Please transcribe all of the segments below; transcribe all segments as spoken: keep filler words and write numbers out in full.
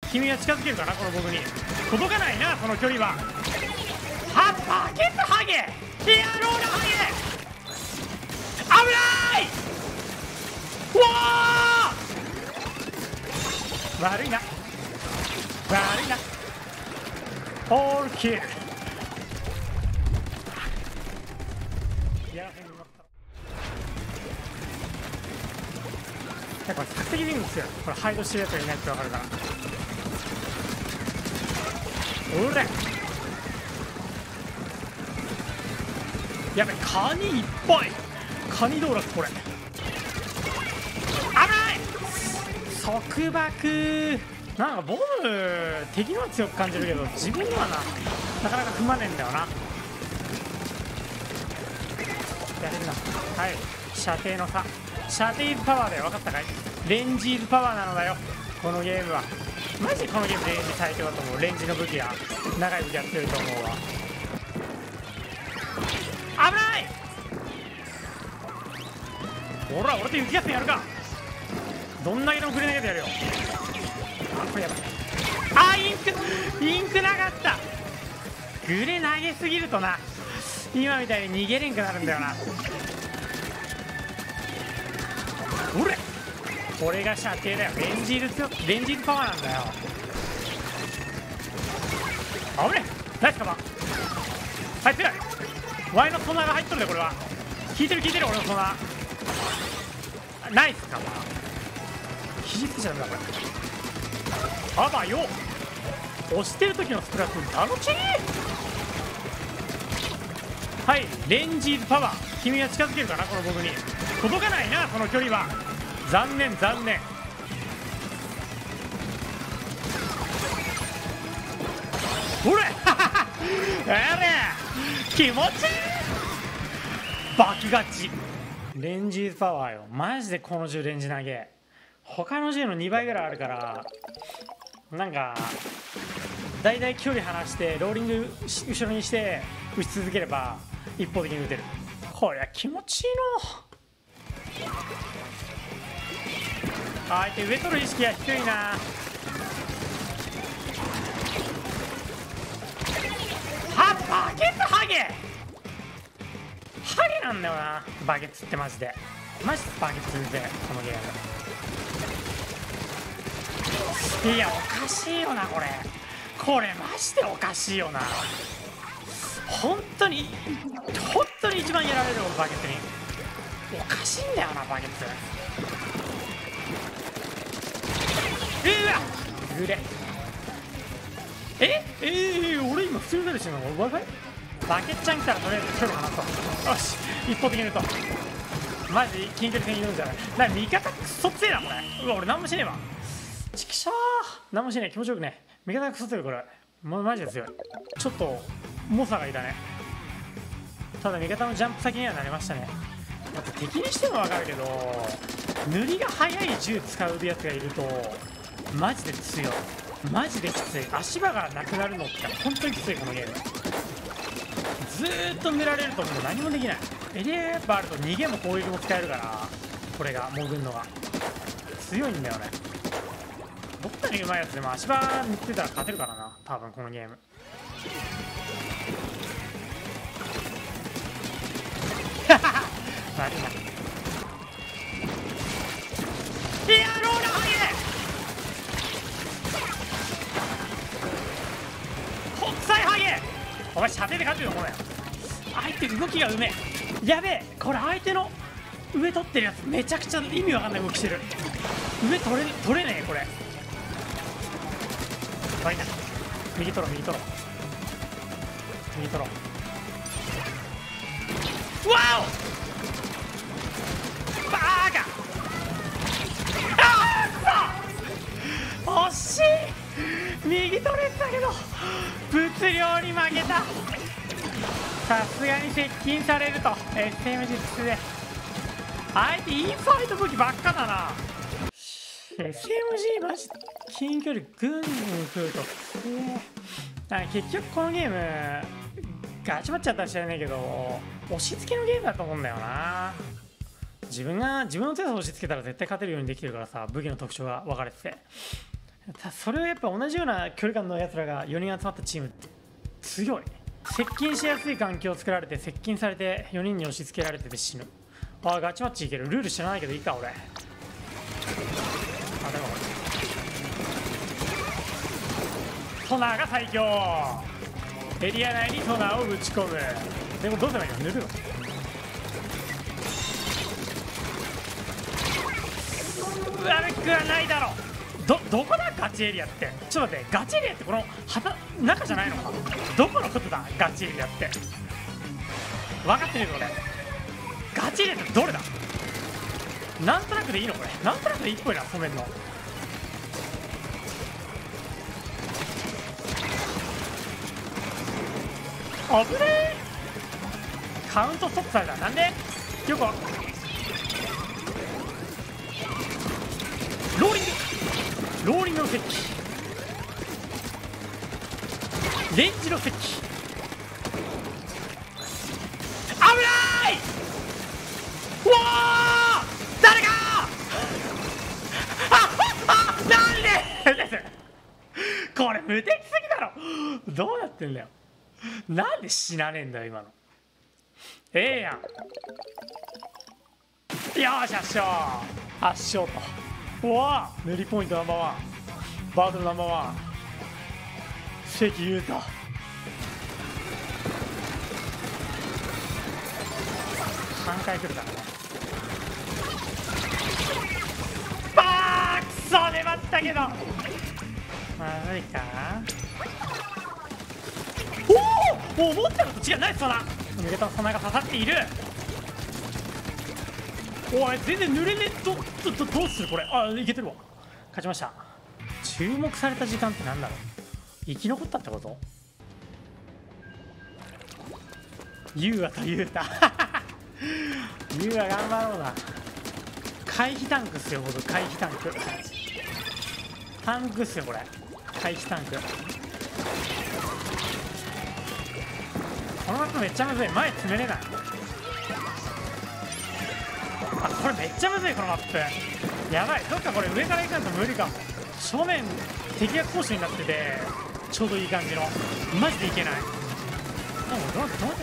君は近づけるかな、この僕に。届かないな、その距離は。はバケツハゲ、エアロールハゲ、危ない。うわー、悪いな悪いな。オールキル。やらせに乗った。これ索敵ビングですよ。これハイドしてるやつがいないって分かるから。おれやべ、カニいっぱい。カニ道楽これ。危ない束縛。なんかボム敵のは強く感じるけど自分のはななかなか踏まねえんだよな。やれるな。はい、射程の差、射程パワーだよ。分かったかい。レンジーズパワーなのだよこのゲームは。マジでこのゲームレンジ最強だと思う。レンジの武器や長い武器やってると思うわ。危ない。ほら俺と雪合戦やるか。どんだけのグレ投げてやるよ。あこれやばい。あインクインクなかった。グレ投げすぎるとな今みたいに逃げれんくなるんだよな。おれこれが射程だよ。レンジール強レンジールパワーなんだよ。あぶねナイスカバー入ってない。ワイのソナーが入っとるでこれは。効いてる効いてる俺のソナー。ナイスカバー。肘つけちゃうんだこれ。あばよ押してる時のスプラトゥーン楽しい。はいレンジーズパワー。君は近づけるかなこの僕に。届かないなその距離は。残念残念。ほれあれ気持ちいい。バキ勝ち。レンジーズパワーよマジで。この銃レンジ投げ他の銃のにばいぐらいあるから、なんかだいたい距離離してローリング後ろにして撃ち続ければ一方的に撃てる。こりゃ気持ちいいの。相手上取る意識が低いな。はバケツハゲハゲなんだよな。バケツってマジでマジでバケツでこのゲーム。いやおかしいよなこれ。これマジでおかしいよな。本当に本当に一番やられるよバケツに。おかしいんだよなバケツ。うわグレええー、俺今普通に出るしてんの Wi-Fi？ バケツちゃん来たらとりあえず距離離そう。よし一方的に言うとマジ近距離戦言うんじゃない。な味方クソ強えなこれ。うわ俺何もしねえわ。ちくしょー何もしねえ。気持ちよくね。味方クソ強いこれ。ま、マジで強い。ちょっと猛者がいたね。ただ味方のジャンプ先にはなりましたね。だって敵にしても分かるけど塗りが速い銃使うやつがいるとマジで強い。マジできつい。足場がなくなるのって本当にきついこのゲーム。ずーっと塗られるともう何もできない。エリアやっぱあると逃げも攻撃も使えるからこれが潜るのが強いんだよね。どんなにうまいやつでも足場塗ってたら勝てるからな多分このゲーム。悪いな。エアロールハゲ国際ハゲお前射程で勝てるよこれ。相手動きがうめえ。やべえこれ相手の上取ってるやつめちゃくちゃ意味わかんない動きしてる。上取れ取れねえこれ。悪いな。右取ろう右取ろう右取ろう。わおバーカ惜しい。右取れたけど物量に負けた。さすがに接近されると エスエムジーツー で相手インファイト武器ばっかだな。 エスエムジー マジ近距離ぐんぐん来るとだから結局このゲームガチバっちゃったら知らないけど押し付けのゲームだと思うんだよな。自分が自分の手で押し付けたら絶対勝てるようにできてるからさ。武器の特徴が分かれててそれをやっぱ同じような距離感のやつらがよにん集まったチームって強い。接近しやすい環境を作られて接近されてよにんに押し付けられてて死ぬ。ああガチマッチいける。ルール知らないけどいいか俺。あでもソナーが最強。エリア内にソナーを打ち込む。でもどうすればいいの？塗るの？悪くはないだろう。どどこだガチエリアって。ちょっと待って、ガチエリアってこの旗中じゃないのか。どこのことだガチエリアって。分かってるよ俺。ガチエリアってどれだ。なんとなくでいいのこれ。なんとなくでいいっぽいな染めんの。危ねえ。カウントストップされた。なんでよくローリングローリングの石器、レンジの石器。危ない。うわー誰かああなんでこれ無敵すぎだろ。どうなってんだよ。なんで死なねえんだよ今の。ええやん。よーし圧勝圧勝と。うわー塗りポイントナンバーワン、バトルナンバーワン、関裕太。さんかい来るからね。バークソ粘ったけどまずいか。おお思ったのと違う。ナイスソナ。抜けたソナが刺さっている。おい全然濡れねえ。どどどどうするこれ。あいけてるわ。勝ちました。注目された時間ってなんだろう。生き残ったってこと。ユウアとユウタユウア頑張ろうな。回避タンクっすよ僕。回避タンクタンクっすよこれ。回避タンク。このマップめっちゃむずい。前詰めれない。あこれめっちゃむずいこのマップ。やばい。どっかこれ上から行かないと無理かも。正面敵が攻守になっててちょうどいい感じの。マジでいけない。でもどうどうだよ。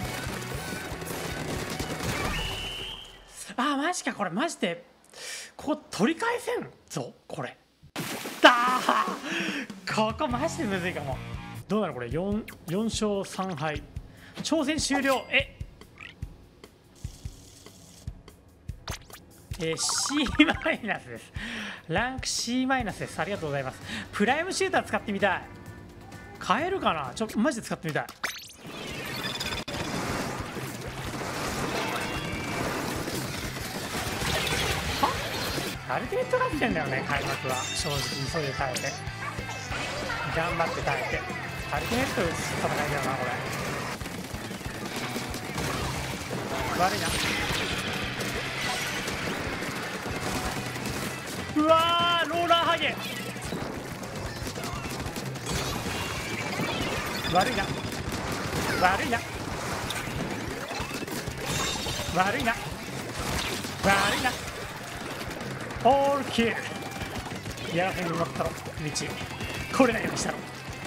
あーマジか。これマジでここ取り返せんぞこれ。だーここマジでむずいかも。どうなるこれ。 4, 4勝さん敗。挑戦終了。ええー、C マイナスです。ランク C マイナスです。ありがとうございます。プライムシューター使ってみたい。買えるかな。ちょマジで使ってみたい。はアルティメット勝ってんだよね開幕は。正直急いで耐えて頑張って耐えてアルティメット打つ戦いだよなこれ。悪いな。うわーローラーハゲ悪いな悪いな悪いな悪いな。オールキルやらせに乗ったろ道これなようにしたろ。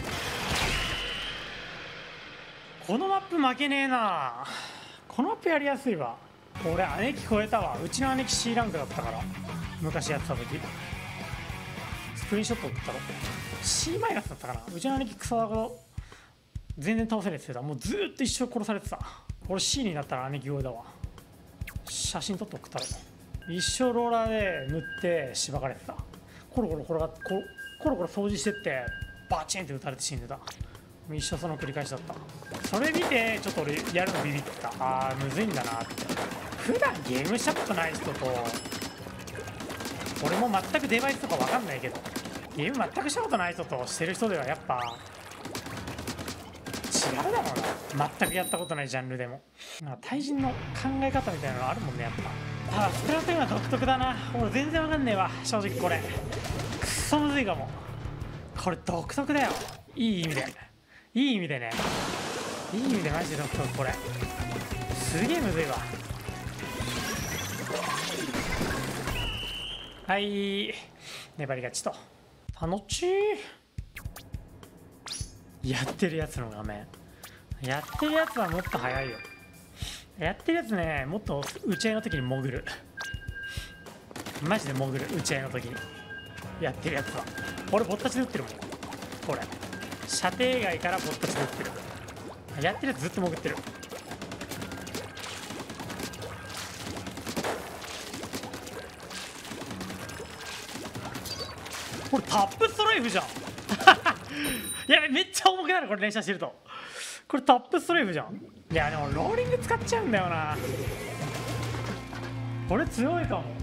このマップ負けねえな。このマップやりやすいわ。俺姉貴超えたわ。うちの姉貴 C ランクだったから昔やってた時。スクリーンショット送ったろ。 C マイナスだったかな。うちの姉貴クソだけど全然倒せねえって言ってた。もうずーっと一生殺されてた。俺 C になったら姉貴超えだわ。写真撮って送ったろ。一生ローラーで塗ってしばかれてた。コロコロ転がってコロコロコロ掃除してってバチンって撃たれて死んでた。一生その繰り返しだった。それ見てちょっと俺やるのビビってた。あーむずいんだなって。普段ゲームしたことない人と俺も全くデバイスとか分かんないけどゲーム全くしたことない人としてる人ではやっぱ違うだろうな。全くやったことないジャンルでもなんか対人の考え方みたいなのあるもんねやっぱ。あスプラトゥーンは独特だな。俺全然分かんねえわ正直。これくっそむずいかも。これ独特だよ。いい意味でいい意味でね。いい意味でマジで独特。これすげえむずいわ。はい粘り勝ちと。 あのちーやってるやつの画面やってるやつはもっと早いよ。やってるやつね、もっと打ち合いの時に潜る。マジで潜る、打ち合いの時にやってるやつは。俺ぼったちで打ってるもん。これ射程外からぼったちで打ってる。やってるやつずっと潜ってる。これタップストライフじゃんやべ、めっちゃ重くなるこれ連射してると。これタップストライフじゃん。いやでもローリング使っちゃうんだよな。これ強いかも。